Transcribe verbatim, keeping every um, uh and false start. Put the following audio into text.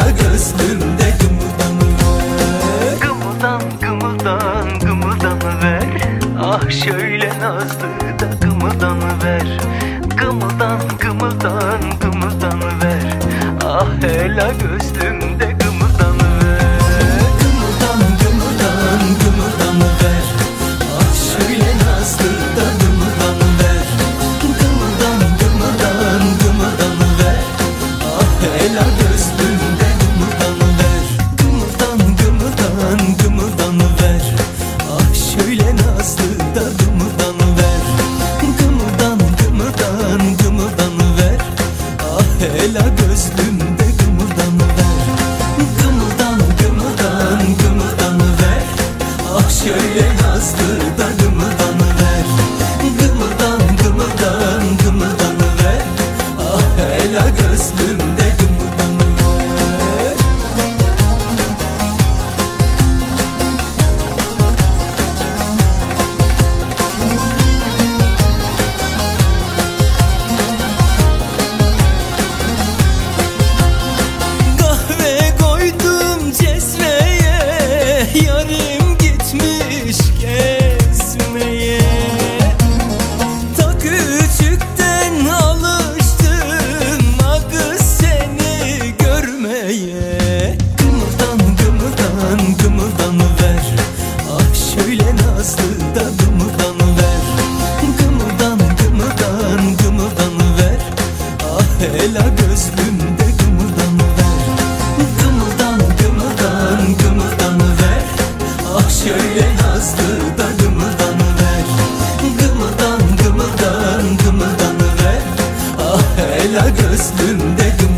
ela gözlümde gımıldanıver. Gımıldan gımıldan gımıldanıver. Ah şöyle nazlı da gımıldanıver. Gımıldan gımıldan gımıldanıver. Ah ela gözlümde gımıldanıver. Gımıldan gımıldan gımıldanıver. Ah şöyle nazlı da gımıldanıver. Gımıldan gımıldan gımıldanıver. Ah ela gözlümde gımıldanıver. Gımıldan gımıldan gımıldanıver. Ah şöyle nazlı da gımıldanıver. Gımıldan gımıldan gımıldanıver. Ah ela gözlümde gımıldanıver. Gımıldan gımıldan gımıldanıver. Ah şöyle nazlı da gımıldanıver. Gımıldan gımıldan gımıldanıver. Ah ela gözlümde gımıldanıver. Kahve koydum cezveye, yarim gitmiş gezmeye. Ta küçükten alıştım ah kız seni görmeye. Gımıldan gımıldan gımıldanıver. Ah şöyle nazlı da gımıldanıver. Gımıldan gımıldan gımıldanıver. Ah ela gözlümde gımıldanıver. Gımıldan gımıldan gımıldanıver. Ah şöyle nazlı da gımıldanıver. Gımıldan gımıldan gımıldanıver. Ah ela gözlümde gımıldanıver.